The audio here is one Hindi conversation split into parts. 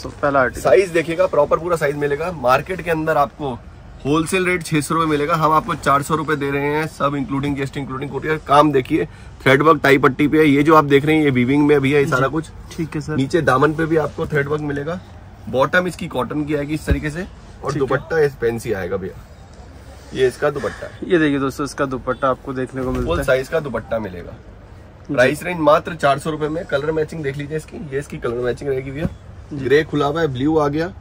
दोस्तों पहला आर्टिकल। साइज देखिएगा, प्रॉपर पूरा साइज मिलेगा। मार्केट के अंदर आपको होलसेल रेट 600 रुपए मिलेगा, हम आपको 400 रुपए दे रहे हैं, सब इंक्लूडिंग जीएसटी इंक्लूडिंग कुरियर। काम देखिए, थ्रेड वर्क टाई पट्टी पे है। ये जो आप देख रहे हैं ये वीविंग में भी है, ये सारा कुछ। ठीक है सर। नीचे दामन पे भी आपको थ्रेड वर्क मिलेगा। बॉटम इसकी कॉटन की आएगी इस तरीके से, और दुपट्टा इस फैंसी आएगा भैया। ये इसका दुपट्टा है। ये देखिए दोस्तों, इसका दुपट्टा आपको देखने को मिलता है। फुल साइज का दुपट्टा मिलेगा। प्राइस रेंज मात्र 400 रुपए में। कलर मैचिंग देख लीजिए इसकी, ये इसकी कलर मैचिंग रहेगी भैया। ग्रे खुला हुआ है, ब्लू आ गया,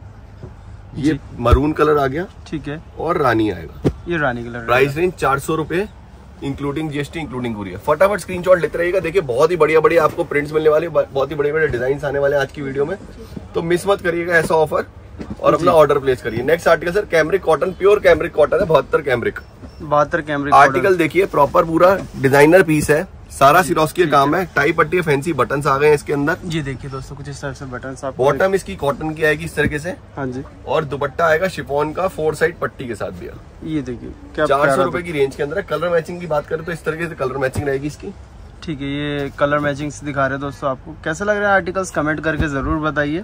ये मरून कलर आ गया, ठीक है, और रानी आएगा। ये रानी कलर। प्राइस रेंज 400 रुपए इंक्लूडिंग जीएसटी इंक्लूडिंग कुरियर। फटाफट स्क्रीनशॉट लेते रहिएगा। देखिए बहुत ही बढ़िया बढ़िया आपको प्रिंट्स मिलने वाले, बहुत ही बड़े बड़े डिजाइन आने वाले आज की वीडियो में, तो मिस मत करिएगा ऐसा ऑफर, और अपना ऑर्डर प्लेस करिए। Next article sir cambric cotton, pure cambric cotton है, 72 कैमरिक। 72 कैमरिक आर्टिकल देखिए, प्रॉपर पूरा डिजाइनर पीस है, सारा सिरोस्की का काम है। टाई पट्टी फैंसी बटन्स आ गए हैं इसके अंदर। जी देखिए दोस्तों, कुछ इस तरह से बटन्स आप। बॉटम इसकी कॉटन की आएगी इस तरीके से, हाँ जी, और दुपट्टा आएगा शिफॉन का 4 साइड पट्टी के साथ भैया। ये देखिए क्या 400 रुपए की रेंज के अंदर है। कलर मैचिंग की बात करें तो इस तरीके से कलर मैचिंग रहेगी इसकी। ठीक है, ये कलर मैचिंग से दिखा रहे हैं दोस्तों आपको। कैसा लग रहा है आर्टिकल्स, कमेंट करके जरूर बताइए।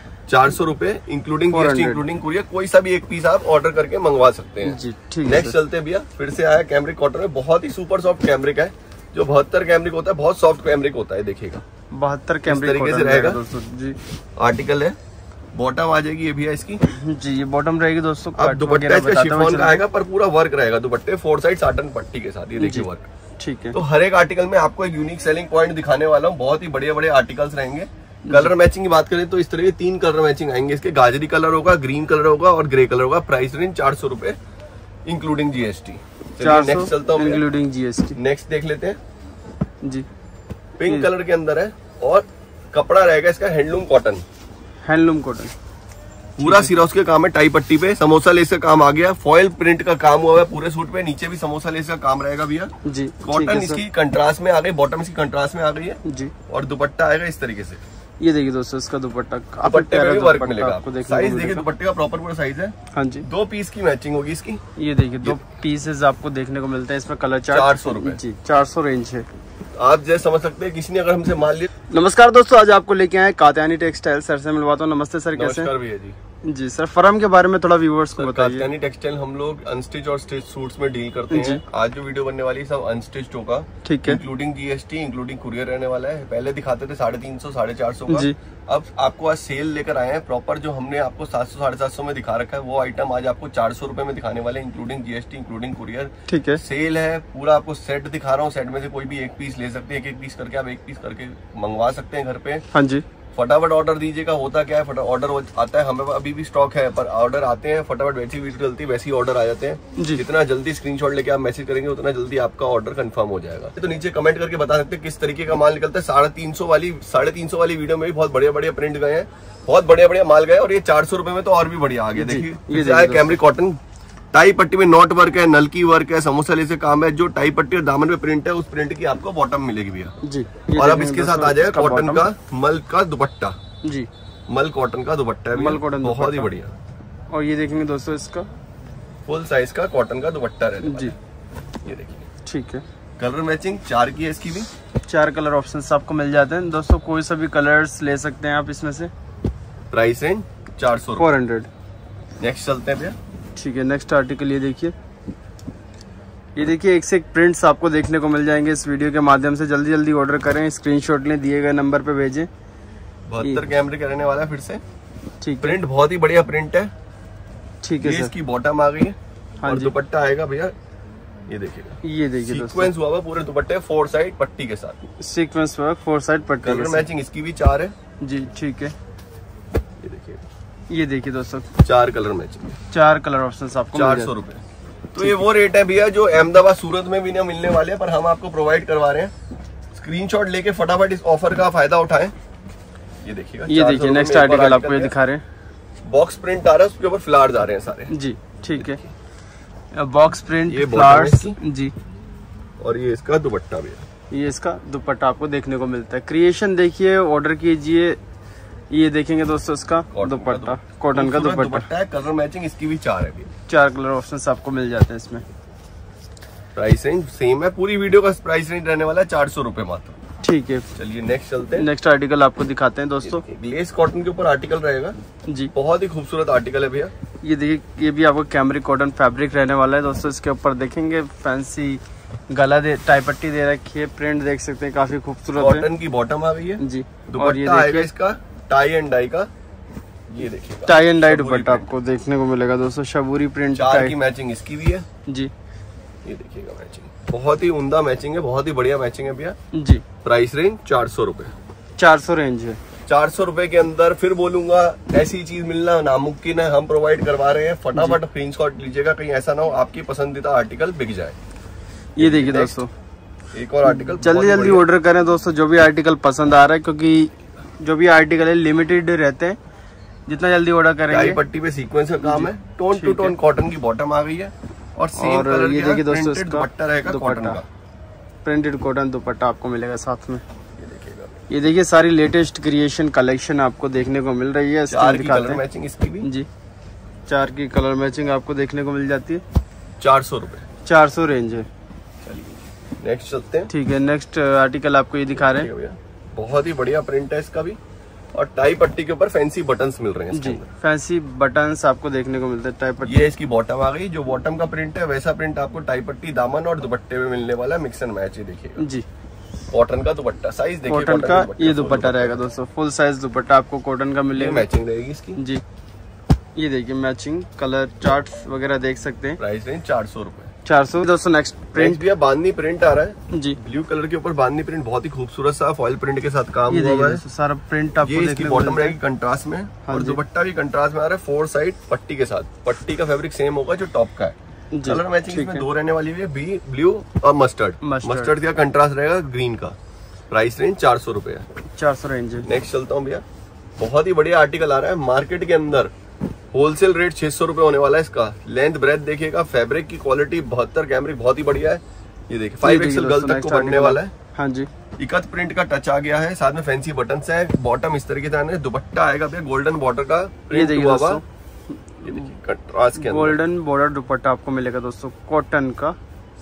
400 रुपए इंक्लूडिंग जीएसटी इंक्लूडिंग कुरियर। कोई सा भी एक पीस आप ऑर्डर करके मंगवा सकते हैं जी। ठीक है, नेक्स्ट चलते हैं भैया। फिर से आया कैमरिक कॉटन में, बहुत ही सुपर सॉफ्ट कैमरिक है। जो 72 कैमरिक होता है बहुत सॉफ्ट कैमरिक होता है, देखिएगा 72 कैमरिक तरीके से रहेगा दोस्तों जी। आर्टिकल है, बॉटम आ जाएगी ये भैया इसकी जी, ये बॉटम रहेगी दोस्तों। अब दुपट्टा इसका शिफॉन का आएगा, पर पूरा वर्क रहेगा दुपट्टे 4 साइड साटन पट्टी के साथ। ये देखिए वर्क। ठीक है, तो हर एक आर्टिकल में आपको एक यूनिक सेलिंग पॉइंट दिखाने वाला हूँ। बहुत ही बड़े बड़े आर्टिकल्स रहेंगे। कलर मैचिंग की बात करें तो इस तरह के 3 कलर मैचिंग आएंगे इसके। गाजरी कलर होगा, ग्रीन कलर होगा, और ग्रे कलर होगा। प्राइस रेंज 400 रुपए इंक्लूडिंग जीएसटी। नेक्स्ट चलता हूँ इंक्लूडिंग जीएसटी। नेक्स्ट देख लेते हैं जी। पिंक कलर के अंदर है, और कपड़ा रहेगा इसका हैंडलूम कॉटन। हैंडलूम कॉटन पूरा सिरोस्की का काम है। टाई पट्टी पे समोसा लेस का काम आ गया। फॉयल प्रिंट का काम हुआ है पूरे सूट पे। नीचे भी समोसा लेस का काम रहेगा भैया जी। कॉटन इसकी कंट्रास्ट में आ गई, बॉटम इसकी कंट्रास्ट में आ गई है जी, और दुपट्टा आएगा इस तरीके से। ये देखिए दोस्तों, इसका दुपट्टा दुपट्टे पे भी वर्क मिलेगा आपको। साइज देखिए, दुपट्टे का प्रॉपर पूरा साइज है। हाँ जी, 2 पीस की मैचिंग होगी इसकी। ये देखिए 2 पीसेस आपको देखने को मिलते हैं इसमें। कलर चार्ट 400 रुपए जी, 400 रेंज है। आप जैसे समझ सकते हैं, किसी ने अगर हमसे मान लिया। नमस्कार दोस्तों, आज आपको लेके आए कात्यायनी टेक्सटाइल। सर से मिलवाता हूँ। नमस्ते सर, कैसे? नमस्कार भैया जी। जी सर, फर्म के बारे में थोड़ा व्यूअर्स को बताइए। कात्यानी टेक्सटाइल हम लोग अनस्टिच और स्टिच सूट्स में डील करते हैं। आज जो वीडियो बनने वाली है सब अनस्टिच्ड होगा। ठीक है, इंक्लूडिंग जीएसटी इंक्लूडिंग कुरियर रहने वाला है। पहले दिखाते थे 350 450 का जी। अब आपको आज सेल लेकर आए हैं। प्रॉपर जो हमने आपको 700 750 में दिखा रखा है वो आइटम आज आपको 400 रुपए में दिखाने वाले, इंक्लूडिंग जीएसटी इंक्लूडिंग कुरियर। ठीक है, सेल है पूरा। आपको सेट दिखा रहा हूँ, सेट में से कोई भी एक पीस ले सकते हैं। एक पीस करके आप एक पीस करके मंगवा सकते हैं घर पे। हाँ जी, फटाफट ऑर्डर दीजिएगा। होता क्या है, ऑर्डर आता है, हमें अभी भी स्टॉक है, पर ऑर्डर आते हैं फटाफट, वैसी वीडियो चलती वैसे ही ऑर्डर आ जाते हैं। जितना जल्दी स्क्रीनशॉट लेके आप मैसेज करेंगे उतना जल्दी आपका ऑर्डर कंफर्म हो जाएगा। तो नीचे कमेंट करके बता सकते हैं किस तरीके का माल निकलता है। 350 वाली वीडियो में भी बहुत बढ़िया बढ़िया प्रिंट गए हैं, बहुत बढ़िया बढ़िया माल गए, और ये 400 रुपए में तो और भी बढ़िया आ गया। देखिए कैमरिक कॉटन, टाई पट्टी में नॉट वर्क है, नलकी वर्क है, समोसा लेस काम है। जो टाई पट्टी और दामन पे प्रिंट है उस प्रिंट की आपको बॉटम मिलेगी भैया जी। और अब इसके साथ आ जाएगा कॉटन का मल का दुपट्टा जी। मल कॉटन का दुपट्टा है, मल कॉटन बहुत ही बढ़िया। और ये देखेंगे दोस्तों, इसका फुल साइज का कॉटन का दुपट्टा रहता है जी। ये देखिए, ठीक है। कलर मैचिंग 4 की है इसकी भी। 4 कलर ऑप्शंस आपको मिल जाते हैं दोस्तों। कोई सा भी कलर्स ले सकते हैं आप इसमें से। Price range 400 400। नेक्स्ट चलते हैं भैया। ठीक है, नेक्स्ट आर्टिकल ये देखिए। ये देखिए एक से एक प्रिंट्स आपको देखने को मिल जाएंगे इस वीडियो के माध्यम से। जल्दी जल्दी ऑर्डर करें, स्क्रीनशॉट लें, दिए गए नंबर पे भेजें। 72 कैमरे का रहने वाला है फिर से। ठीक है, प्रिंट बहुत ही बढ़िया प्रिंट है। ठीक है सर। इसकी बॉटम आ गई है। हाँ और जी, दुपट्टा आएगा भैया, ये देखिएगा। ये देखिए दोस्तों, सीक्वेंस हुआ पूरे दुपट्टे 4 साइड पट्टी के साथ। सीक्वेंस वर्क 4 साइड पट्टी। कलर मैचिंग इसकी भी 4 है जी। ठीक है, ये देखिए। ये देखिए दोस्तों, 4 कलर मैचिंग, 4 कलर ऑप्शंस आपको 400 रुपए। तो ये वो रेट है भैया जो अहमदाबाद सूरत में भी नहीं मिलने वाले हैं, पर हम आपको प्रोवाइड करवा रहे हैं। स्क्रीनशॉट लेके फटाफट इस ऑफर का फायदा उठाएं। ये देखिएगा, ये देखिए नेक्स्ट आर्टिकल आपको ये दिखा रहे हैं। बॉक्स प्रिंट आ रहा है, उसके ऊपर फ्लावर्स आ रहे हैं सारे जी। ठीक है, बॉक्स प्रिंट, ये फ्लावर्स जी। और ये इसका दुपट्टा भी है। ये इसका दुपट्टा आपको देखने को मिलता है। क्रिएशन देखिए, ऑर्डर कीजिए। ये देखेंगे दोस्तों, इसका दुपट्टा कॉटन का दुपट्टा है। कलर मैचिंग इसकी भी 4 है। 4 कलर ऑप्शंस आपको मिल जाते हैं इसमें। प्राइस रेंज सेम है। पूरी वीडियो का प्राइस रेंज रहने वाला है 400 रुपए मात्र। ठीक है, चलिए नेक्स्ट चलते हैं। नेक्स्ट आर्टिकल आपको दिखाते हैं दोस्तों। ग्लेस कॉटन के ऊपर आर्टिकल रहेगा जी, बहुत ही खूबसूरत आर्टिकल है भैया। ये देखिए, ये भी आपको कैमरिक कॉटन फैब्रिक रहने वाला है दोस्तों। इसके ऊपर देखेंगे फैंसी गला टाई पट्टी दे रखी है, प्रिंट देख सकते हैं काफी खूबसूरत है। कॉटन की बॉटम आ गई है जी, और ये आएगा इसका टाई एंड डाई का, ये देखिए टाई एंड डाई दुपट्टा आपको देखने को मिलेगा दोस्तों। शबूरी प्रिंट की मैचिंग इसकी भी है जी, ये देखिएगा मैचिंग बहुत ही उम्दा मैचिंग है, बहुत ही बढ़िया मैचिंग है भैया जी। प्राइस रेंज 400 रुपए, 400 रेंज है। 400 रुपए के अंदर फिर बोलूंगा ऐसी चीज मिलना नामुमकिन है, हम प्रोवाइड करवा रहे हैं। फटाफट स्क्रीनशॉट लीजिएगा, कहीं ऐसा ना हो आपकी पसंदीदा आर्टिकल बिक जाए। ये देखिए दोस्तों, एक और आर्टिकल जल्दी जल्दी ऑर्डर करें दोस्तों, जो भी आर्टिकल पसंद आ रहा है, क्योंकि जो भी आर्टिकल है लिमिटेड रहते हैं। जितना जल्दी ऑर्डर करेंगे। पट्टी पे सीक्वेंस का काम है, टोन टू टोन कॉटन की बॉटम आ गई है और सेम कलर ये देखिए दोस्तों, इसका दुपट्टा रहेगा कॉटन का, प्रिंटेड कॉटन दुपट्टा आपको मिलेगा साथ में। ये देखिए सारी लेटेस्ट क्रिएशन कलेक्शन आपको देखने को मिल रही है। चार की कलर मैचिंग इसकी भी जी, 4 की कलर मैचिंग आपको देखने को मिल जाती है। 400 रुपए, 400 रेंज है। चलिए नेक्स्ट चलते हैं। ठीक है, नेक्स्ट आर्टिकल आपको ये दिखा रहे हैं। बहुत ही बढ़िया प्रिंट है इसका भी, और टाई पट्टी के ऊपर फैंसी बटन्स मिल रहे हैं जी, फैंसी बटन्स आपको देखने को मिलते हैं टाई पट्टी। ये इसकी बॉटम आ गई, जो बॉटम का प्रिंट है वैसा प्रिंट आपको टाई पट्टी दामन और दुपट्टे में मिलने वाला है, मिक्स एंड मैच। ये देखिएगा जी, कॉटन का दुपट्टा, साइज देखिए कॉटन का ये दुपट्टा रहेगा दोस्तों, फुल साइज दुपट्टा आपको कॉटन का मिलेगा, मैचिंग रहेगी इसकी जी। ये देखिए मैचिंग कलर चार्ट वगैरह देख सकते हैं। प्राइस रेंज 400 रुपए, 400 दोस्तों। नेक्स्ट प्रिंट भी बांधनी प्रिंट आ रहा है जी, ब्लू कलर के ऊपर बांधनी प्रिंट, बहुत ही खूबसूरत सा फॉइल प्रिंट के साथ काम हुआ है। सारा प्रिंट आपको इसकी बॉटम रहेगी कंट्रास्ट में, और दुपट्टा भी कंट्रास्ट में आ रहा है 4 साइड पट्टी के साथ। पट्टी का फैब्रिक सेम होगा जो टॉप का है। कलर मैचिंग इसमें 2 रहने वाली है, ब्लू और मस्टर्ड का कंट्रास्ट रहेगा ग्रीन का। प्राइस रेंज 400 रुपए है, 400 रेंज है। नेक्स्ट चलता हूँ भैया, बहुत ही बढ़िया आर्टिकल आ रहा है मार्केट के अंदर। होलसेल रेट 600 रुपए होने वाला है इसका। लेंथ ब्रेथ देखिएगा, फैब्रिक की क्वालिटी 72 कैमरिक बहुत ही बढ़िया है। ये देखिए 5 एक्सएल गर्ल तक को बनने वाला है। हाँ जी, इकत प्रिंट का टच आ गया है, साथ में फैंसी बटन्स है। बॉटम इस तरीके से, दुपट्टा आएगा भैया गोल्डन बॉर्डर का प्रिंट हुआ हुआ, ये देखिए कंट्रास्ट के अंदर गोल्डन बॉर्डर दुपट्टा आपको मिलेगा दोस्तों, कॉटन का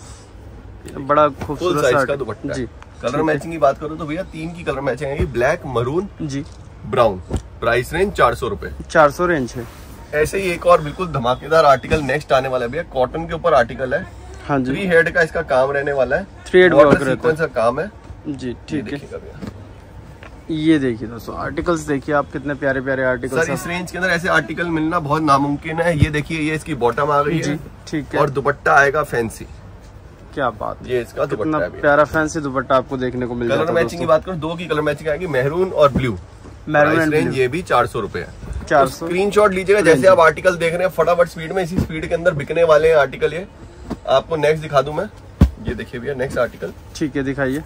बड़ा खूबसूरत साइज का दुपट्टा जी। कलर मैचिंग की बात करूँ तो भैया 3 की कलर मैचिंग आएगी, ब्लैक, मरून जी, ब्राउन। प्राइस रेंज 400 रुपए, 400 रेंज है। ऐसे ही एक और बिल्कुल धमाकेदार आर्टिकल नेक्स्ट आने वाला है भैया, कॉटन के ऊपर आर्टिकल है। हाँ जी, 3 हेड का इसका काम रहने वाला है, 3 हेड सीक्वेंस का काम है जी। ठीक है, ये देखिए दोस्तों आर्टिकल्स देखिए आप, कितने प्यारे प्यारे आर्टिकल्स। इस रेंज के अंदर ऐसे आर्टिकल मिलना बहुत नामुमकिन है। ये देखिए, ये इसकी बॉटम आ गई है, ठीक है, और दुपट्टा आएगा फैंसी। क्या बात, ये इसका दुपट्टा है, प्यारा फैंसी दुपट्टा आपको देखने को मिल जाएगा। कलर मैचिंग की बात करूँ 2 की कलर मैचिंग आएगी, मैरून और ब्लू। मैरून रेंज ये भी 400 रुपए है। 400 स्क्रीनशॉट लीजिएगा, जैसे आप आर्टिकल देख रहे हैं फटाफट स्पीड में, इसी स्पीड के अंदर बिकने वाले हैं आर्टिकल। ये आपको नेक्स्ट दिखा दूं मैं, ये देखिए भैया नेक्स्ट आर्टिकल। ठीक है, दिखाइए।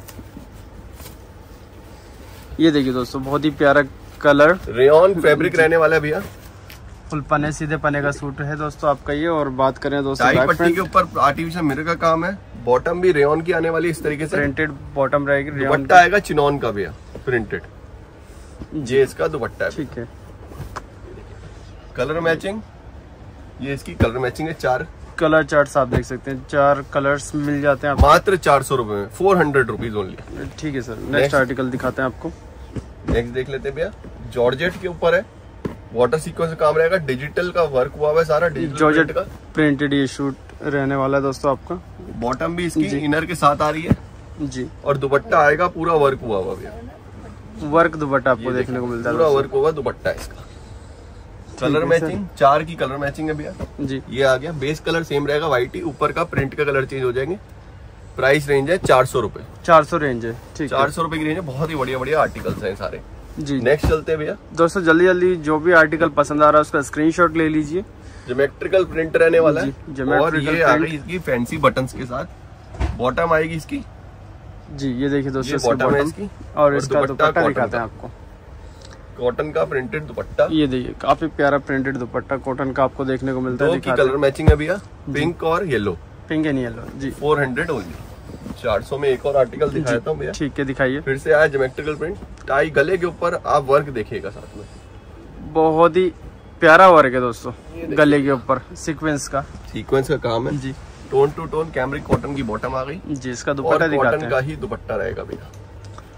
ये देखिए दोस्तों, बहुत ही प्यारा कलर, रेयॉन फैब्रिक रहने वाला है भैया, फुल पने सीधे पने का सूट है दोस्तों आपका ये। और बात करें दोस्तों, टाई पट्टी के ऊपर आर्टिफिशियल मिरर का काम है, बॉटम भी रेयॉन की आने वाली इस तरीके से, प्रिंटेड बॉटम रहेगी, दुपट्टा आएगा चिनॉन का भैया प्रिंटेड, ये इसका दुपट्टा है। ठीक है, कलर मैचिंग, ये इसकी कलर मैचिंग है। 4 कलर चार्ट्स आप देख सकते हैं, 4 कलर्स मिल जाते हैं मात्र 400 रुपए में, 400 रुपीज ओनली। ठीक है सर, नेक्स्ट आर्टिकल दिखाते हैं आपको। नेक्स्ट देख लेते हैं भैया, जॉर्जेट के ऊपर है, वाटर सीक्वेंस का काम रहेगा, डिजिटल का वर्क हुआ है सारा, जॉर्जेट का प्रिंटेड ये शूट रहने वाला है दोस्तों आपका। बॉटम भी इसकी इनर के साथ आ रही है जी, और दुपट्टा आएगा पूरा वर्क हुआ भैया, वर्क दुपट्टा आपको देखने को मिलता है, पूरा वर्क होगा दुपट्टा इसका। कलर मैचिंग 4 की कलर मैचिंग है भैया जी। ये आ गया, बेस कलर सेम रहेगा व्हाइट ही, ऊपर का प्रिंट का कलर चेंज हो जाएंगे। प्राइस रेंज है 400 रुपए, 400 रेंज है। ठीक, 400 रुपए की रेंज है, बहुत ही बढ़िया बढ़िया आर्टिकल्स हैं सारे जी। नेक्स्ट चलते हैं भैया दोस्तों, जल्दी जल्दी जो भी आर्टिकल पसंद आ रहा है उसका स्क्रीनशॉट ले लीजिए। ज्योमेट्रिकल प्रिंट रहने वाला है, और ये आ गई इसकी फैंसी बटन्स के साथ, बॉटम आएगी इसकी जी। ये देखिए दोस्तों, बॉटम है इसकी, और इसका दुपट्टा दिखाते हैं आपको, कॉटन का प्रिंटेड दुपट्टा। ये देखिए काफी प्यारा प्रिंटेड दुपट्टा कॉटन का आपको देखने को मिलता है। 2 की कलर मैचिंग है भैया, पिंक और येलो, पिंक एंड येलो जी। 400 ओनली, 400 में एक और आर्टिकल दिखाता हूँ भैया। ठीक है, दिखाइए। फिर से आया ज्योमेट्रिकल प्रिंट, टाई गले के ऊपर आप वर्क देखिएगा साथ में, बहुत ही प्यारा वर्क है दोस्तों, गले के ऊपर सीक्वेंस का काम है जी। Tone to tone cambric cotton की बॉटम आ गई जी, इसका दुपट्टा दिखाते हैं, कॉटन का ही दुपट्टा रहेगा भैया।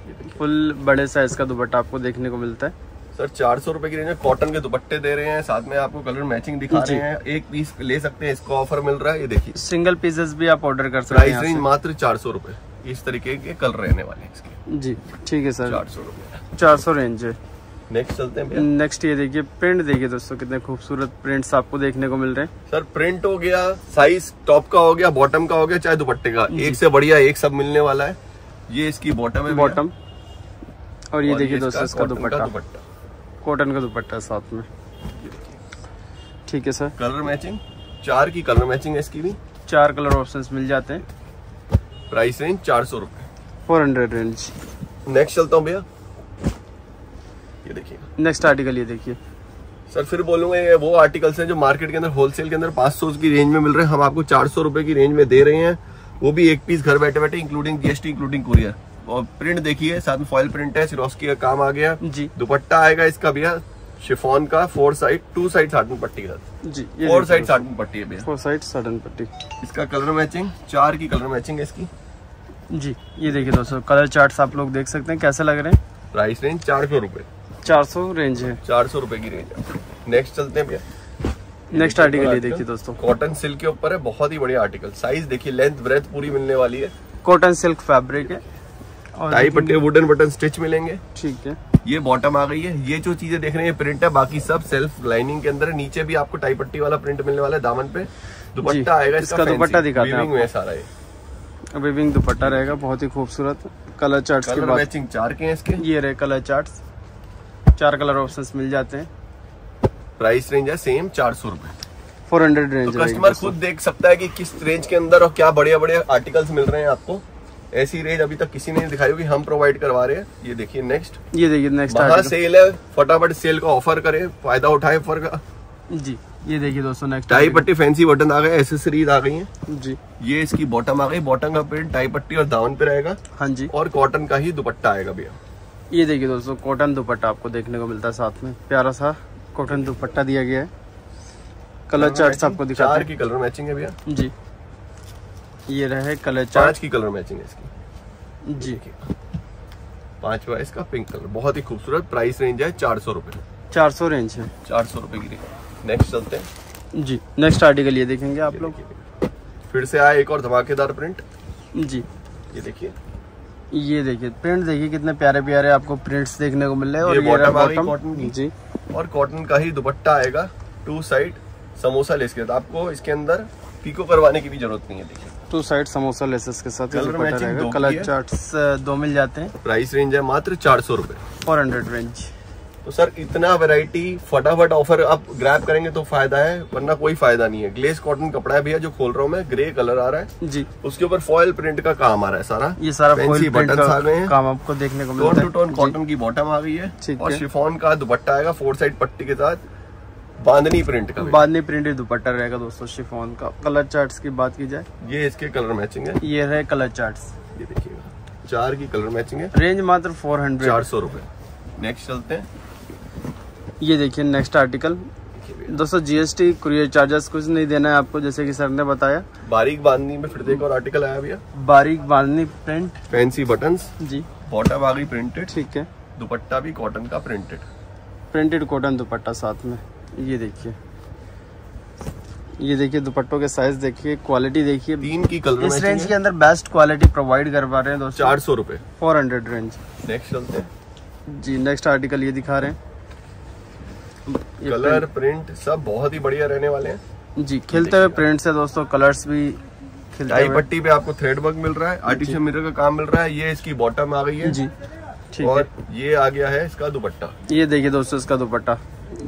फुल बड़े साइज का दुपट्टा आपको देखने को मिलता है सर। 400 रुपए की रेंज में कॉटन के दुपट्टे दे रहे हैं, साथ में आपको कलर मैचिंग दिखा रहे हैं। एक पीस ले सकते हैं, इसको ऑफर मिल रहा है। ये देखिए सिंगल पीसेस भी आप ऑर्डर कर सकते हैं। प्राइस रेंज मात्र 400 रुपए। इस तरीके के कलर रहने वाले हैं इसके। जी ठीक है सर, 400 रुपए 400 रेंज है। नेक्स्ट चलते हैं। नेक्स्ट ये देखिए प्रिंट देखिए दोस्तों, कितने खूबसूरत प्रिंट्स आपको देखने को मिल रहे हैं। सर प्रिंट हो गया, साइज टॉप का हो गया, बॉटम का हो गया, चाहे दुपट्टे का, एक से बढ़िया एक सब मिलने वाला है। ये इसकी बॉटम है, बॉटम। और ये देखिए दोस्तों इसका दुपट्टा, दुपट्टा कॉटन का दुपट्टा साथ में। ठीक है सर। कलर मैचिंग 4 की कलर मैचिंग है इसकी भी। 4 कलर ऑप्शंस मिल जाते हैं। प्राइस रेंज 400 रुपए, 400 रेंज। नेक्स्ट चलता हूँ भैया। ये देखिए नेक्स्ट आर्टिकल, ये देखिए सर। फिर बोलूंगा ये वो आर्टिकल्स हैं जो मार्केट के अंदर होलसेल के अंदर 500 की रेंज में मिल रहे हैं, हम आपको 400 रुपए की रेंज में दे रहे हैं। वो भी एक पीस घर बैठे बैठे, इंक्लूडिंग जीएसटी, इंक्लूडिंग कुरियर। और प्रिंट देखिए, साथ में फॉइल प्रिंट है, सिरोस्की का काम आ गया जी। दुपट्टा आएगा इसका भैया शिफॉन का, 4 साइड 2 साइड साटन पट्टी के साथ जी। 4 साइड साटन पट्टी है भैया, 4 साइड साटन पट्टी। इसका कलर मैचिंग 4 की कलर मैचिंग है इसकी जी। ये देखिए दोस्तों कलर चार्ट्स आप लोग देख सकते हैं कैसे लग रहे हैं। प्राइस रेंज 400 रुपए, 400 रेंज है। 400 रुपए की रेंज है। नेक्स्ट चलते हैं भैया। नेक्स्ट आर्टिकल ये देखिए दोस्तों, कॉटन सिल्क के ऊपर है, बहुत ही बढ़िया आर्टिकल। साइज देखिए, लेंथ ब्रेथ पूरी मिलने वाली है। कॉटन सिल्क फैब्रिक है और टाई पट्टे वुडन बटन स्टिच मिलेंगे। ठीक है। ये बॉटम आ गई है। ये जो चीजें देख रहे हैं प्रिंट है, बाकी सब सेल्फ लाइनिंग के अंदर है। नीचे भी आपको टाई पट्टी वाला प्रिंट मिलने वाला है दामन पे। दुपट्टा आएगा इसका दुपट्टा दिखाते हैं आपको सारा। ये वीविंग दुपट्टा रहेगा, बहुत ही खूबसूरत। कलर चार्ट्स की कलर बात, मैचिंग 4 के हैं इसके। ये रहे कलर चार्ट्स, 4 कलर ऑप्शंस मिल जाते हैं। प्राइस रेंज है सेम 400 रुपए, 400 रेंज। तो कस्टमर खुद देख सकता है कि किस रेंज के अंदर और क्या बढ़िया बढ़िया आर्टिकल्स मिल रहे हैं आपको। ऐसी रेंज अभी तक किसी ने नहीं दिखाई होगी, हम प्रोवाइड करवा रहे हैं। ये देखिए नेक्स्ट, ये देखिए नेक्स्ट आर्टिकल सेल है, फटाफट सेल का ऑफर करे, फायदा उठाए ऑफर का जी। ये देखिए दोस्तों नेक्स्ट टाई पट्टी फैंसी बटन आ गए, एसेसरीज आ गई हैं जी। ये इसकी बॉटम आ गई, बॉटम का प्रिंट टाई पट्टी और दामन पे रहेगा। हाँ जी। और कॉटन का ही दुपट्टा आएगा भैया। ये देखिए दोस्तों कॉटन दुपट्टा आपको देखने को मिलता है, साथ में प्यारा सा कॉटन दुपट्टा दिया गया है। कलर चार्ट्स आपको दिखाते हैं। 4 की कलर मैचिंग है भैया जी। ये रहे कलर चार्ट। 5 की कलर मैचिंग है इसकी जी। 5वां इसका पिंक कलर, बहुत ही खूबसूरत। प्राइस रेंज है 400 रुपए, 400 रेंज है। 400 रुपए की रेंज। नेक्स्ट चलते हैं जी। नेक्स्ट आर्टिकल ये देखेंगे आप लोग। फिर से आया एक और धमाकेदार प्रिंट जी। ये देखिए, ये देखिए प्रिंट देखिए, कितने प्यारे प्यारे आपको प्रिंट्स देखने को मिल रहे हैं। और ये बॉटम आ गई बॉटम कॉटन की जी। और कॉटन का ही दुपट्टा आएगा, 2 साइड समोसा लेस के साथ। आपको इसके अंदर पीको करवाने की भी जरूरत नहीं है। देखिए 2 साइड समोसा लेसेस के साथ कलर मैचिंग 2 कलर चार्ट्स 2 मिल जाते हैं। प्राइस रेंज है मात्र 400 रुपए, 400 रेंज। तो सर इतना वैरायटी फटाफट ऑफर आप ग्रैब करेंगे तो फायदा है, वरना कोई फायदा नहीं है। ग्लेज कॉटन कपड़ा है भैया जो खोल रहा हूँ मैं, ग्रे कलर आ रहा है जी। उसके ऊपर फॉइल प्रिंट का काम आ रहा है सारा। ये सारा फॉइल प्रिंट बटन आ गए हैं, काम आपको देखने को मिलता है। टोन टू टोन कॉटन की बॉटम आ गई है और शिफॉन का दुपट्टा आएगा 4 साइड पट्टी के साथ, बांधनी प्रिंट का। बांधनी प्रिंटेड दुपट्टा रहेगा दोस्तों शिफॉन का। कलर चार्ट्स की बात की जाए, ये इसके कलर मैचिंग है। ये है कलर चार्ट्स। ये देखिएगा 4 की कलर मैचिंग है। रेंज मात्र 400 रुपए। नेक्स्ट चलते हैं। ये देखिए नेक्स्ट आर्टिकल दोस्तों, जीएसटी कुरियर चार्जेस कुछ नहीं देना है आपको, जैसे कि सर ने बताया। बारीक बांधनी में फिर एक और आर्टिकल आया भैया, बारीक बांधनी प्रिंट, फैंसी बटन्स जी। बॉटम आ गई प्रिंटेड, ठीक है। दुपट्टा भी कॉटन का प्रिंटेड कॉटन दुपट्टा साथ में। ये देखिए, ये देखिए दुपट्टों के साइज देखिए, क्वालिटी देखिए। 3 की कलर इस रेंज के अंदर बेस्ट क्वालिटी प्रोवाइड करवा रहे हैं दोस्तों। 400 रुपए, 400 रेंज। नेक्स्ट चलते हैं जी। नेक्स्ट आर्टिकल ये दिखा रहे हैं, कलर प्रिंट सब बहुत ही बढ़िया रहने वाले हैं जी। खिलते हुए प्रिंट्स है दोस्तों, कलर्स भी खिलते टाई हुए। पट्टी पे आपको थ्रेड वर्क मिल रहा है, आर्टिफिशियल मिरर का काम मिल रहा है। ये इसकी बॉटम आ गई है जी, ठीक है। और ये आ गया है इसका दुपट्टा। ये देखिए दोस्तों इसका दुपट्टा,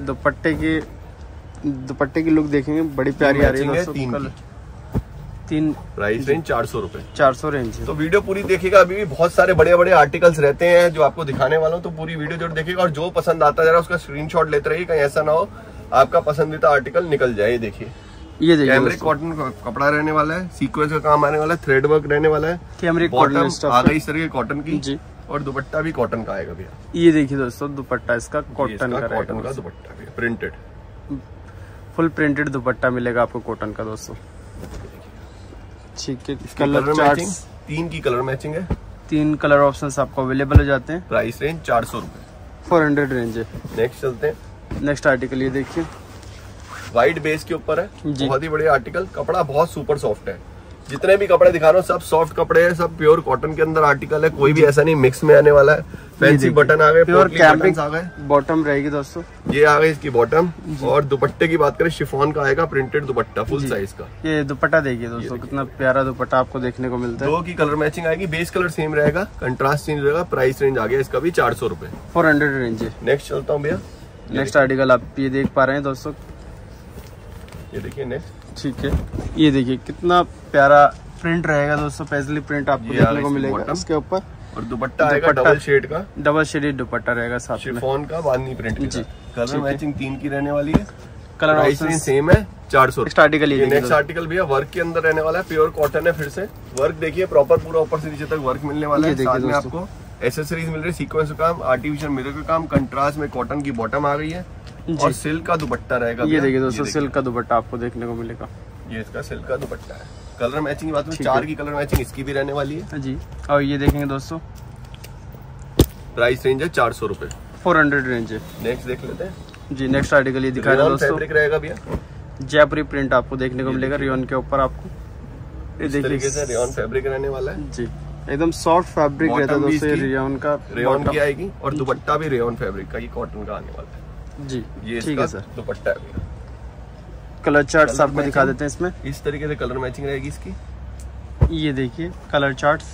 दुपट्टे की लुक देखेंगे, बड़ी प्यारी आ रही है दोस्तों। 3 प्राइस रेंज 400 रुपए, 400 रेंज है। तो वीडियो पूरी देखिएगा, अभी भी बहुत सारे बड़े बड़े आर्टिकल्स रहते हैं जो आपको दिखाने वाला हूँ, तो पूरी वीडियो जरूर देखिएगा। और जो पसंद आता है उसका स्क्रीनशॉट लेते रहिए, कहीं ऐसा ना हो आपका पसंदीदा आर्टिकल निकल जाए। देखिए, ये देखिए कैमरिक कॉटन का कपड़ा रहने वाला है, सीक्वेंस का काम आने वाला है, थ्रेड वर्क रहने वाला है। कैमरिक बॉटम आ गई इस तरह के कॉटन की जी, और दुपट्टा भी कॉटन का आएगा भैया। ये देखिए दोस्तों दुपट्टा इसका कॉटन का दुपट्टा भी प्रिंटेड, फुल प्रिंटेड दुपट्टा मिलेगा आपको कॉटन का दोस्तों, ठीक है। कलर मैचिंग 3 की कलर मैचिंग है। 3 कलर ऑप्शंस आपको अवेलेबल हो जाते हैं। प्राइस रेंज 400 रुपए, 400 रेंज है। नेक्स्ट चलते हैं। नेक्स्ट आर्टिकल ये देखिए, वाइट बेस के ऊपर है, बहुत ही बढ़िया आर्टिकल। कपड़ा बहुत सुपर सॉफ्ट है, जितने भी कपड़े दिखा रहा हूँ सब सॉफ्ट कपड़े हैं, सब प्योर कॉटन के अंदर आर्टिकल है, कोई भी ऐसा नहीं मिक्स में आने वाला है। फैंसी बटन आ गए, प्योर कैमरिक आ गए, बॉटम रहेगी दोस्तों। ये आ गई इसकी बॉटम। और दुपट्टे की बात करें, शिफॉन का आएगा, प्रिंटेड दुपट्टा फुल साइज का। ये दुपट्टा देखिए दोस्तों, कितना प्यारा दुपट्टा आपको देखने को मिलता है। 2 की कलर मैचिंग आएगी, बेस कलर सेम रहेगा, कंट्रास्ट चेंज रहेगा। प्राइस रेंज आ गया इसका भी 400 रुपए, 400 रेंज है। नेक्स्ट चलता हूँ भैया। नेक्स्ट आर्टिकल आप ये देख पा रहे हैं दोस्तों, ये देखिए नेक्स्ट। ठीक है, ये देखिए कितना प्यारा प्रिंट रहेगा दोस्तों, पेजली प्रिंट आपको देखने को मिलेगा इसके ऊपर। और दुपट्टा आएगा डबल शेड का, डबल शेडेड दुपट्टा रहेगा साथ में, शिफॉन का बांधनी प्रिंट जी। कलर मैचिंग 3 की रहने वाली है। कलर प्राइस रेंज सेम है 400। नेक्स्ट आर्टिकल ये नेक्स्ट आर्टिकल भैया वर्क के अंदर रहने वाला है, प्योर कॉटन है। फिर से वर्क देखिए, प्रॉपर पूरा ऊपर से नीचे तक वर्क मिलने वाला है। साथ में आपको एसेसरीज मिल रही है, सीक्वेंस का काम, आर्टिफिशियल मिरर का काम, कंट्रास्ट में कॉटन की बॉटम आ गई है और सिल्क का दुपट्टा रहेगा। ये देखिए दोस्तों, सिल्क का दुपट्टा आपको देखने को मिलेगा। ये इसका सिल्क का दुपट्टा है। कलर मैचिंग की बात में 4 की कलर मैचिंग इसकी भी रहने वाली है जी। और ये देखेंगे दोस्तों, प्राइस रेंज है 400 रुपए, 400 रेंज है। नेक्स्ट देख लेते हैं जी। नेक्स्ट आर्टिकल ये दिखा रहा है दोस्तों, फैब्रिक रहेगा भैया, जयपुरी प्रिंट आपको देखने को मिलेगा रियोन के ऊपर। आपको ये इस तरीके से रेयन फैब्रिक रहने वाला है जी, एकदम सॉफ्ट फैब्रिक रहता है दोस्तों, रेयन का, रेयन की आएगी। और दुपट्टा भी रेयन फैब्रिक का, ये कॉटन का आने वाला है जी। ये ठीक है सर। दुपट्टा है। कलर चार्ट्स आपको दिखा देते हैं इसमें। इस तरीके से कलर मैचिंग रहेगी इसकी। ये देखिए कलर चार्ट्स,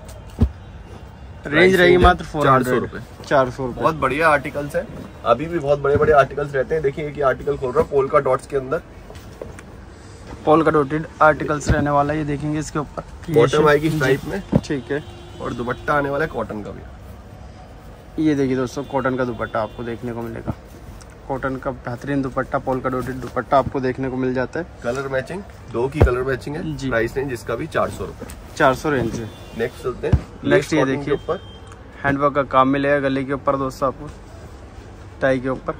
रेंज रहेगी मात्र 400 रुपए, 400 रुपए। बहुत बढ़िया आर्टिकल्स है, अभी भी बहुत बड़े बड़े आर्टिकल्स रहते हैं। देखिए एक आर्टिकल खोल रहा है पोल का डॉट्स के अंदर, पोल का डॉटेड आर्टिकल्स रहने वाला है। ये देखेंगे इसके ऊपर बॉटम आएगी स्ट्राइप में, ठीक है। और दुपट्टा आने वाला है कॉटन का भी। ये देखिए दोस्तों, कॉटन का दुपट्टा आपको देखने को मिलेगा, कॉटन का बेहतरीन दुपट्टा, पोल का डॉटेड दुपट्टा आपको देखने को मिल जाता है। कलर मैचिंग 2 की कलर मैचिंग है जी। प्राइस रेंज इसका भी 400 रुपए, 400 रेंज है। नेक्स्ट चलते हैं। नेक्स्ट ये देखिए, ऊपर हैंडवर्क का काम मिलेगा गले के ऊपर दोस्तों आपको, टाई के ऊपर।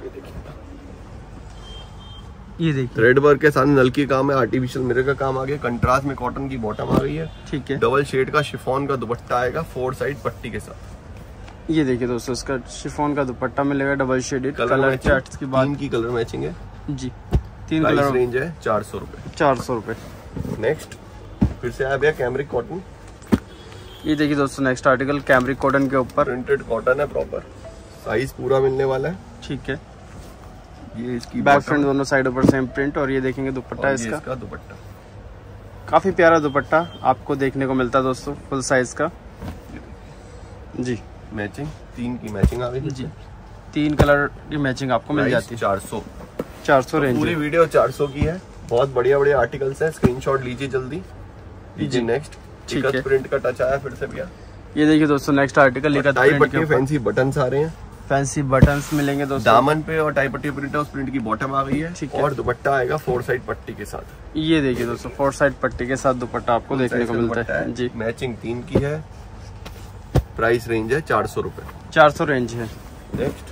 ये देखिए थ्रेड वर्क के साथ नलकी काम है, आर्टिफिशियल मिरर का काम आ गया, कंट्रास्ट में कॉटन की बॉटम आ गई है, ठीक है। डबल शेड का शिफॉन का दुपट्टा आएगा 4 साइड पट्टी के साथ। ये देखिए दोस्तों, इसका शिफॉन का दुपट्टा मिलेगा डबल शेडेड। कलर चार्ट्स की बात, 3 की कलर मैचिंग है जी, 3 कलर रेंज है 400 रुपए, 400 रुपए। नेक्स्ट फिर से आया भैया कैमरिक कॉटन। ये देखिए दोस्तों, नेक्स्ट आर्टिकल कैमरिक कॉटन के ऊपर, प्रिंटेड कॉटन है, प्रॉपर साइज पूरा मिलने वाला है, ठीक है। ये इसकी बैक फ्रंट दोनों साइडों पर सेम प्रिंट। और ये देखेंगे दुपट्टा इसका दुपट्टा, काफी प्यारा दुपट्टा आपको देखने को मिलता है दोस्तों, फुल साइज का जी। मैचिंग 3 की मैचिंग आ गई जी, 3 कलर की मैचिंग आपको मिल जाती है। 400 रेंज। पूरी वीडियो 400 की है, बहुत बढ़िया बढ़िया आर्टिकल्स हैं, स्क्रीनशॉट लीजिए जल्दी लीजिए। नेक्स्ट इकत प्रिंट का टच आया फिर से भैया। ये देखिए दोस्तों, नेक्स्ट आर्टिकल इकत प्रिंट के फैंसी बटन्स आ रहे हैं, फैंसी बटन्स मिलेंगे दोस्तों। दामन पे और टाई पट्टी प्रिंट है, उस प्रिंट की बॉटम आ गई है, और दुपट्टा आएगा 4 साइड पट्टी के साथ। ये देखिए दोस्तों, 4 साइड पट्टी के साथ दुपट्टा आपको देखने को मिलता है जी। मैचिंग 3 की है, प्राइस रेंज है 400 रुपए, 400 रेंज है। नेक्स्ट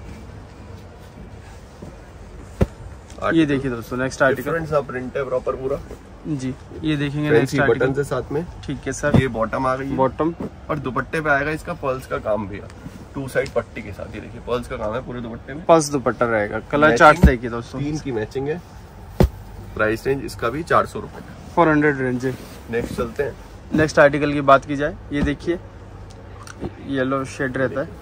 ये देखिए दोस्तों, नेक्स्ट आर्टिकल सा प्रिंट है प्रॉपर पूरा जी। ये देखेंगे नेक्स्ट आर्टिकल बटन से साथ में, ठीक है सर। ये बॉटम आ गई है, बॉटम, और दुपट्टे पे आएगा इसका पर्ल्स का काम भी है, 2 साइड पट्टी के साथ। ये देखिए पर्ल्स का काम है पूरे दुपट्टे में, पर्ल्स दुपट्टा रहेगा। कलर चार्ट देखिए दोस्तों, 3 की मैचिंग है, प्राइस रेंज इसका भी 400 रुपए, 400 रेंज है। नेक्स्ट चलते हैं। नेक्स्ट आर्टिकल की बात की जाए, ये देखिए येलो शेड रहता है,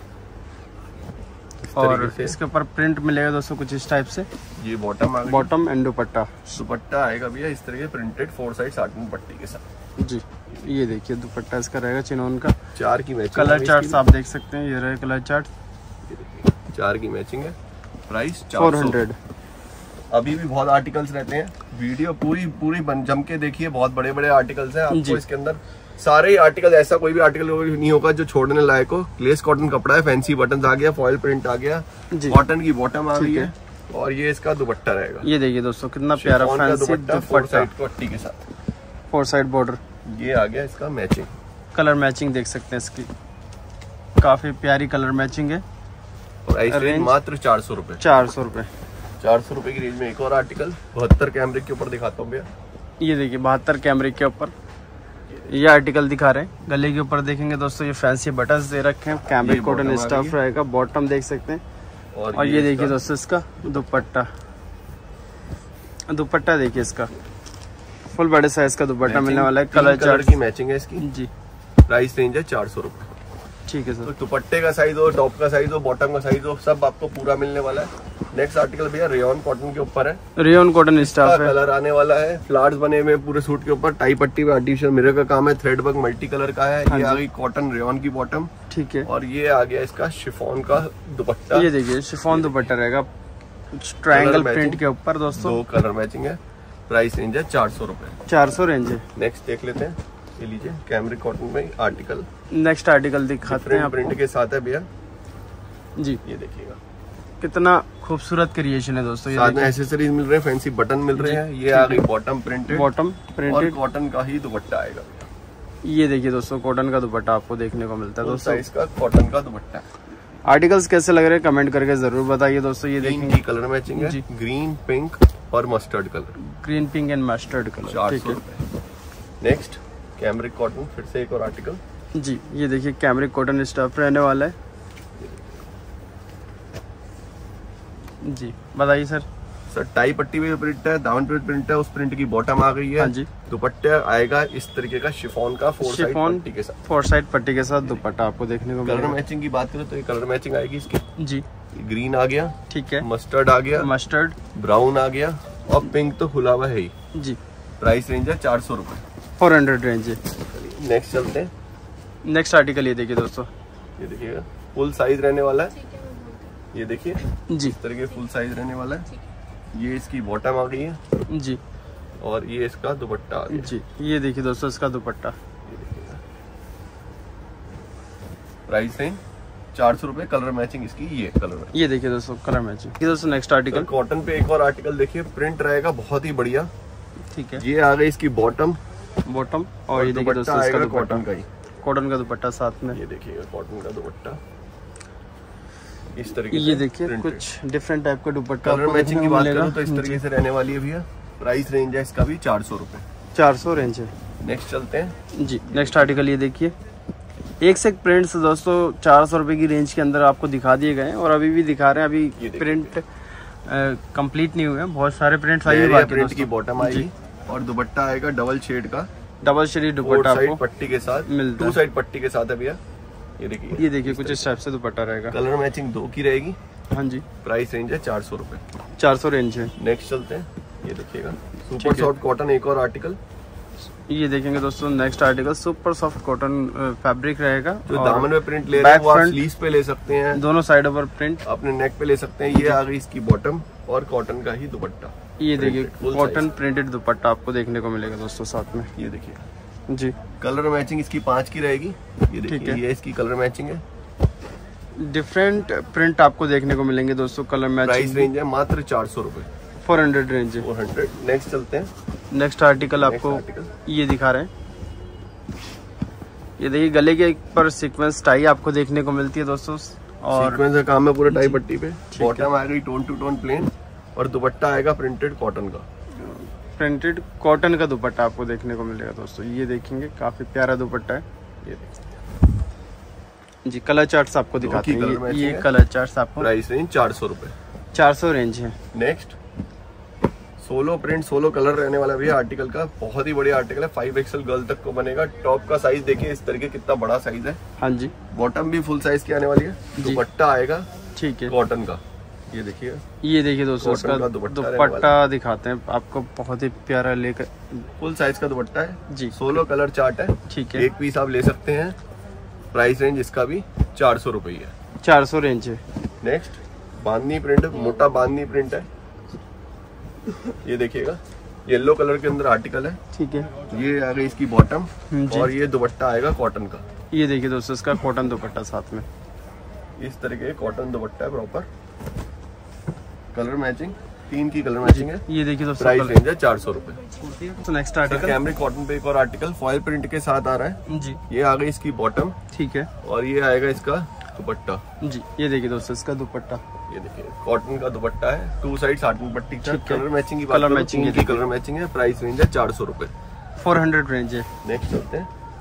और इसके ऊपर प्रिंट मिलेगा दोस्तों कुछ इस टाइप से। ये बॉटम आ गई, बॉटम एंड दुपट्टा, दुपट्टा आएगा भैया इस तरीके प्रिंटेड 4 साइड साटन पट्टी के साथ जी। ये देखिए दुपट्टा इसका रहेगा चिनोन का। 4 की मैचिंग, कलर चार्ट्स आप देख सकते हैं, ये रहे कलर चार्ट, 4 की मैचिंग है, प्राइस 400। अभी भी बहुत आर्टिकल्स रहते हैं, वीडियो पूरी जम के देखिए, बहुत बड़े बड़े आर्टिकल्स हैं आपको इसके अंदर। सारे ही आर्टिकल, ऐसा कोई भी आर्टिकल नहीं होगा जो छोड़ने लायक हो। ग्लेस कॉटन कपड़ा है, फैंसी बटन आ गया, फॉयल प्रिंट आ गया, कॉटन की बॉटम आ गई है, और ये इसका दुपट्टा रहेगा। ये देखिए दोस्तों, कितना प्यारा फैंसी दुपट्टा 4 साइड पट्टी के साथ, 4 साइड बॉर्डर। ये आ गया इसका मैचिंग, कलर मैचिंग देख सकते हैं इसकी, काफी प्यारी कलर मैचिंग है। प्राइस रेंज मात्र 400 रुपए, 400 रुपए, 400 रुपए की रेंज में एक और आर्टिकल 72 कैमरे के ऊपर दिखाता हूँ भैया। ये देखिए 72 कैमरे के ऊपर, ये आर्टिकल दिखा रहे हैं। गले के ऊपर देखेंगे दोस्तों ये फैंसी बटन्स दे रखे हैं, कैमरिक कॉटन स्टफ रहेगा, बॉटम देख सकते हैं। और ये देखिए दोस्तों इसका दुपट्टा, दुपट्टा देखिए इसका फुल बड़े साइज का दुपट्टा मिलने वाला है। कलर की मैचिंग है इसकी जी। प्राइस रेंज है 400 रुपए। ठीक है सर। तो दुपट्टे का साइज हो, टॉप का साइज हो, बॉटम का साइज हो, सब आपको पूरा मिलने वाला है। नेक्स्ट आर्टिकल भैया रेयन कॉटन के ऊपर है। रेयन कॉटन स्टफ है। कलर आने वाला है, फ्लावर्स बने हुए पूरे सूट के ऊपर, टाई पट्टी में आर्टिफिशियल मिरर का काम है, थ्रेड वर्क मल्टी कलर का है। ये आ गई कॉटन रेयन की बॉटम। ठीक है। और ये आ गया इसका शिफॉन का दुपट्टा। ये देखिए शिफॉन दुपट्टा रहेगा ट्रायंगल प्रिंट के ऊपर दोस्तों। 2 कलर मैचिंग है। प्राइस रेंज है 400 रुपए। 400 रेंज है। नेक्स्ट देख लेते हैं, ये लीजिए कैमरिक कॉटन में आर्टिकल। नेक्स्ट आर्टिकल दिखाते हैं प्रिंट के साथ है भैया जी। ये देखिएगा कितना खूबसूरत क्रिएशन है दोस्तों। ये साथ में एसेसरीज मिल रहे हैं, फैंसी बटन मिल रहे हैं। ये आ गई bottom printed, bottom printed, cotton का ही दुपट्टा आएगा। ये देखिए दोस्तों कॉटन का दुपट्टा आपको देखने को मिलता है दोस्तों। इसका कॉटन का दुपट्टा। आर्टिकल्स कैसे लग रहे हैं कमेंट करके जरूर बताइए दोस्तों। ये देखेंगे कलर मैचिंग है, ग्रीन पिंक और mustard colour. Green pink and mustard colour. ठीक है। नेक्स्ट कैमरिक कॉटन, फिर से एक और आर्टिकल जी। ये देखिए कैमरिक कॉटन स्टफ रहने वाला है जी। बताइए सर। सर टाई पट्टी में प्रिंट है, दामन पे प्रिंट है, उस प्रिंट की बॉटम आ गई है। हाँ जी। दुपट्टा आएगा इस तरीके का शिफॉन का, 4 साइड पट्टी के साथ। 4 साइड पट्टी के साथ दुपट्टा आपको देखने को मिलेगा। कलर मैचिंग की बात करें तो ये कलर मैचिंग आएगी इसकी जी। ग्रीन आ गया, ठीक है, मस्टर्ड आ गया, मस्टर्ड, ब्राउन आ गया और पिंक तो खुला हुआ है ही जी। प्राइस रेंज है 400 रुपए। 400 रेंज है। नेक्स्ट चलते हैं। नेक्स्ट आर्टिकल ये देखिए दोस्तों, ये देखिएगा फुल साइज रहने वाला है। ये देखिए जी, इस तरह के फुल साइज रहने वाला है। ये इसकी बॉटम आ गई है जी और ये इसका दुपट्टा आ गया जी। ये देखिए दोस्तों इसका दुपट्टा। ये देखिएगा प्राइस रेंज 400 रुपए। कलर मैचिंग इसकी ये कलर मैचिंग। ये देखिए दोस्तों कलर मैचिंग। ये दोस्तों नेक्स्ट आर्टिकल कॉटन पे एक और आर्टिकल देखिए, प्रिंट रहेगा बहुत ही बढ़िया। ठीक है। ये आ गई इसकी बॉटम और ये देखिए दोस्तों इसका कॉटन का ही, कॉटन का दुपट्टा साथ में। ये देखिएगा कॉटन का दुपट्टा इस तरीके ये देखिए कुछ डिफरेंट टाइप का दुपट्टा। कलर मैचिंग की बात करूं तो इस तरीके से रहने वाली है भैया। प्राइस रेंज है इसका भी 400 रुपए। 400 रेंज है। नेक्स्ट चलते हैं जी। नेक्स्ट आर्टिकल ये देखिए, एक से एक प्रिंट्स दोस्तों 400 रुपए की रेंज के अंदर आपको दिखा दिए गए हैं और अभी भी दिखा रहे हैं। अभी प्रिंट कंप्लीट नहीं हुए हैं, बहुत सारे प्रिंट्स आए हैं। प्रिंट की बॉटम आएगी और दुपट्टा आएगा डबल शेड का, डबल शेड दुपट्टा आपको पट्टी के साथ मिलता है। 2 साइड पट्टी के साथ है भैया। ये देखिए कुछ इस टाइप से दुपट्टा रहेगा। कलर मैचिंग 2 की रहेगी। हाँ जी। प्राइस रेंज है 400 रुपए। 400 रेंज है। नेक्स्ट चलते हैं, ये देखिएगा सुपर सॉफ्ट कॉटन एक और आर्टिकल। ये देखेंगे दोस्तों next article super soft cotton fabric रहेगा। जो दामन में प्रिंट ले रहे हैं वो आप स्लीव्स पे ले सकते हैं, दोनों साइडों पर प्रिंट अपने नेक पे ले सकते हैं। ये आ गई इसकी बॉटम और कॉटन का ही दुपट्टा। ये देखिए कॉटन प्रिंटेड दुपट्टा आपको देखने को मिलेगा दोस्तों साथ में। ये देखिए जी। कलर मैचिंग इसकी 5 की रहेगी। ये देखिए ये इसकी कलर मैचिंग है। डिफरेंट प्रिंट आपको देखने को मिलेंगे दोस्तों कलर मैचिंग। प्राइस रेंज है मात्र 400 रुपए। 400 रेंज है। 400। नेक्स्ट चलते हैं। नेक्स्ट आर्टिकल आपको ये दिखा रहे हैं। ये देखिए गले के ऊपर सीक्वेंस टाई आपको देखने को मिलती है दोस्तों और सीक्वेंस का काम है पूरा टाई पट्टी पे। बॉटम आ गई टोन टू टोन प्लेन और दुपट्टा आएगा प्रिंटेड कॉटन का। प्रिंटेड कॉटन का दुपट्टा आपको देखने को मिलेगा दोस्तों। ये देखेंगे काफी प्यारा दुपट्टा है। ये जी कलर चार्ट्स आपको दिखाते हैं। ये कलर चार्ट्स आपको। प्राइस रेंज 400 रुपए। 400 रेंज है। Next solo print solo colour रहने वाला भी आर्टिकल का, बहुत ही बढ़िया आर्टिकल है। 5XL गर्ल तक को बनेगा। टॉप का साइज देखिए इस तरीके कितना बड़ा साइज है। हाँ जी। बॉटम भी फुल साइज की आने वाली है। दुपट्टा आएगा ठीक है कॉटन का। ये देखिए दोस्तों इसका दुपट्टा दिखाते हैं आपको, बहुत ही प्यारा लेकर फुल साइज का दुपट्टा है जी। 16 कलर चार्ट है। ठीक है। एक पीस आप ले सकते हैं। प्राइस रेंज इसका भी 400 रुपए है। 400 रेंज है। नेक्स्ट बांधनी प्रिंट, मोटा बांधनी प्रिंट है। ये देखिएगा येलो कलर के अंदर आर्टिकल है। ठीक है। ये आ गई इसकी बॉटम और ये दुपट्टा आएगा कॉटन का। ये देखिए दोस्तों इसका कॉटन दुपट्टा साथ में। इस तरीके कॉटन दुपट्टा है प्रॉपर। कलर मैचिंग 3 की कलर मैचिंग है। ये देखिए दोस्तों प्राइस रेंज है 400 रुपए। तो नेक्स्ट आर्टिकल कैमरिक कॉटन पे एक और आर्टिकल फॉयल प्रिंट के साथ आ रहा है जी। ये आ गई इसकी बॉटम। ठीक है। और ये आएगा इसका दुपट्टा जी। ये देखिए दोस्तों इसका दुपट्टा। ये देखिए कॉटन का दुपट्टा है। 2 साइड साटन पट्टी का। कलर मैचिंग की कलर मैचिंग की कलर मैचिंग है। प्राइस रेंज है 400 रुपए। 400 रेंज है। नेक्स्ट चलते हैं।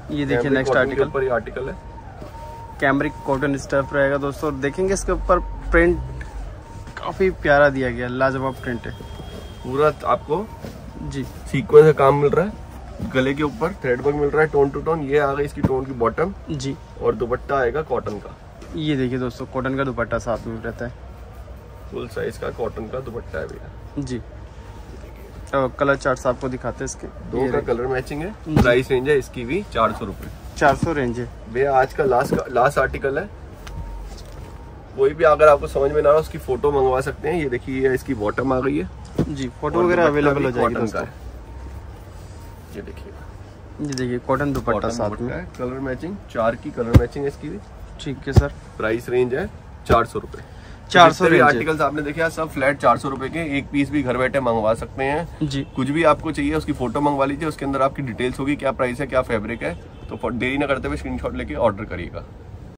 ये देखिए नेक्स्ट आर्टिकल, ऊपर ये आर्टिकल है, कैमरिक कॉटन स्टफ रहेगा दोस्तों। देखेंगे इसके ऊपर प्रिंट काफी प्यारा दिया गया, लाजवाब प्रिंट है पूरा आपको जी। सीक्वेंस का काम मिल रहा है, गले के ऊपर थ्रेड वर्क मिल रहा है टोन टू टोन। ये आ गई इसकी टोन की बॉटम जी, और दुपट्टा आएगा कॉटन का। ये देखिए दोस्तों कॉटन का दुपट्टा साथ में रहता है, फुल साइज का कॉटन का दुपट्टा है भैया जी। तो कलर चार्ट्स आपको दिखाते हैं इसके, दो का कलर मैचिंग है। प्राइस रेंज है इसकी भी 400 रुपए, 400 रेंज है भैया। आज का लास्ट आर्टिकल है, कोई भी अगर आपको समझ में ना आ उसकी फोटो मंगवा सकते हैं। ये देखिए इसकी बॉटम आ गई है जी, फोटो वगैरह अवेलेबल हो जाएगी कॉटन का दोस्तों। ये देखिए कॉटन दुपट्टा साथ में, कलर मैचिंग, 4 की कलर मैचिंग है इसकी भी। ठीक है सर। प्राइस रेंज है 400 रुपए। 400 रेंज आर्टिकल्स आपने देखे सब फ्लैट 400 रुपए के, एक पीस भी घर बैठे मंगवा सकते हैं जी। कुछ भी आपको चाहिए उसकी फोटो मंगवा लीजिए, उसके अंदर आपकी डिटेल्स होगी, क्या प्राइस है क्या फैब्रिक है। तो देरी ना करते हुए स्क्रीनशॉट लेके ऑर्डर करिएगा।